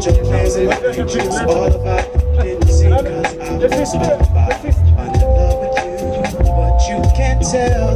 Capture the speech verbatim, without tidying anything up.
Put your hands in the pictures, all about didn't see, cause I was all about finding love with you. But you can't tell